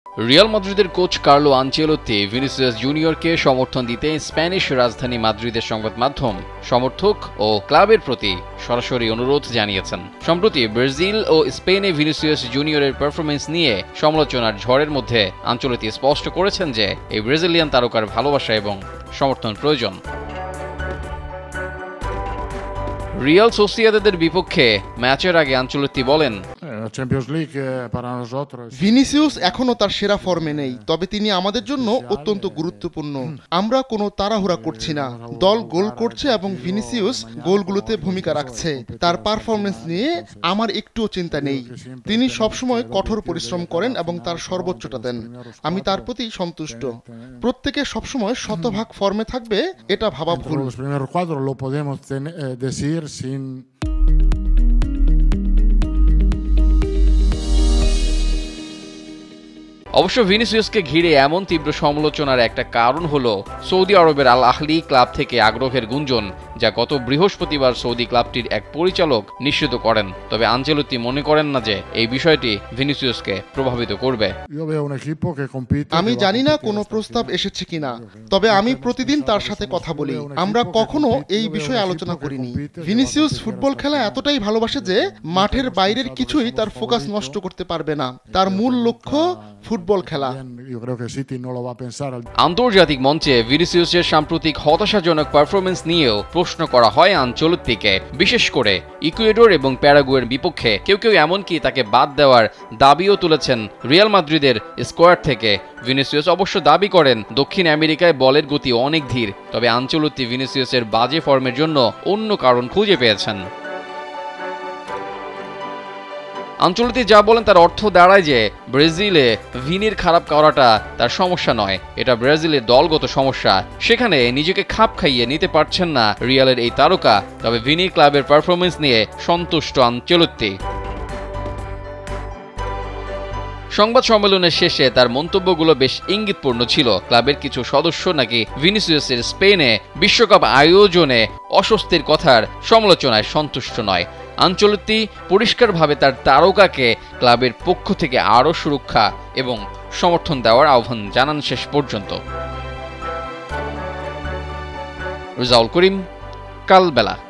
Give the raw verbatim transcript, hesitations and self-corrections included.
Real মাদ্রিদের coach Carlo Ancelotti Vinicius জুনিয়রকে সমর্থন দিতে স্প্যানিশ রাজধানী মাদ্রিদের সংবাদ মাধ্যম সমর্থক ও ক্লাবের প্রতি সরাসরি অনুরোধ জানিয়েছেন। সম্প্রতি ব্রাজিল ও স্পেনে ভিনিসিয়াস জুনিয়রের পারফরমেন্স নিয়ে সমালোচনার ঝড়ের মধ্যে আনচেলোত্তি স্পষ্ট করেছেন যে এই ব্রাজিলিয়ান তারকার ভালোবাসা এবং সমর্থন প্রয়োজন। রিয়াল সোসিয়েদাদের বিপক্ষে ম্যাচের আগে আনচেলোত্তি বলেন, ভিনিসিয়াস এখনো তার সেরা ফর্মে নেই, তবে তিনি আমাদের জন্য অত্যন্ত গুরুত্বপূর্ণ। আমরা কোনো তাড়াহুড়া করছি না, দল গোল করছে এবং ভিনিসিয়াস গোলগুলোতে ভূমিকা রাখছে। তার পারফরমেন্স নিয়ে আমার একটুও চিন্তা নেই। তিনি সবসময় কঠোর পরিশ্রম করেন এবং তার সর্বোচ্চটা দেন। আমি তার প্রতি সন্তুষ্ট। প্রত্যেকে সবসময় শতভাগ ফর্মে থাকবে এটা ভাবা ভুল। sin অবশ্য ভিনিসিয়াসকে ঘিরে এমন তীব্র সমালোচনার একটা কারণ হলো সৌদি আরবের আল আহলি ক্লাব থেকে আগ্রহের গুঞ্জন, যা গত বৃহস্পতিবার সৌদি ক্লাবটির এক পরিচালক নিশ্চিত করেন। তবে আনচেলোত্তি মনে করেন না যে এই বিষয়টি ভিনিসিয়াসকে প্রভাবিত করবে। আমি জানি না কোনো প্রস্তাব এসেছে কিনা, তবে আমি প্রতিদিন তার সাথে কথা বলি। আমরা কখনো এই বিষয়ে আলোচনা করিনি। ভিনিসিয়াস ফুটবল খেলা এতটাই ভালোবাসে যে মাঠের বাইরের কিছুই তার ফোকাস নষ্ট করতে পারবে না। তার মূল লক্ষ্য ফুটবল খেলা। আন্তর্জাতিক মঞ্চে ভিনিসিয়াসের সাম্প্রতিক হতাশাজনক পারফরমেন্স নিয়েও প্রশ্ন করা হয় আনচেলোত্তিকে, বিশেষ করে ইকুয়েডর এবং প্যারাগুয়ের বিপক্ষে। কেউ কেউ এমনকি তাকে বাদ দেওয়ার দাবিও তুলেছেন রিয়াল মাদ্রিদের স্কোয়াড থেকে। ভিনিসিয়াস অবশ্য দাবি করেন দক্ষিণ আমেরিকায় বলের গতি অনেক ধীর, তবে আনচেলোত্তি ভিনিসিয়াসের বাজে ফর্মের জন্য অন্য কারণ খুঁজে পেয়েছেন। আনচেলোত্তি যা বলেন তার অর্থ দাঁড়ায় যে ব্রাজিলে ভিনির খারাপ করাটা তার সমস্যা নয়, এটা ব্রাজিলের দলগত সমস্যা। সেখানে নিজেকে খাপ খাইয়ে নিতে পারছেন না রিয়ালের এই তারকা। তবে ভিনির ক্লাবের পারফরমেন্স নিয়ে সন্তুষ্ট আনচেলোত্তি। সংবাদ সম্মেলনের শেষে তার মন্তব্যগুলো বেশ ইঙ্গিতপূর্ণ ছিল। ক্লাবের কিছু সদস্য নাকি ভিনিসিয়াসের স্পেনে বিশ্বকাপ আয়োজনে অস্বস্তির কথার সমালোচনায় সন্তুষ্ট নয়। আনচেলোত্তি পরিষ্কারভাবে তার তারকাকে ক্লাবের পক্ষ থেকে আরও সুরক্ষা এবং সমর্থন দেওয়ার আহ্বান জানান শেষ পর্যন্ত। রেজাউল করিম, কালবেলা।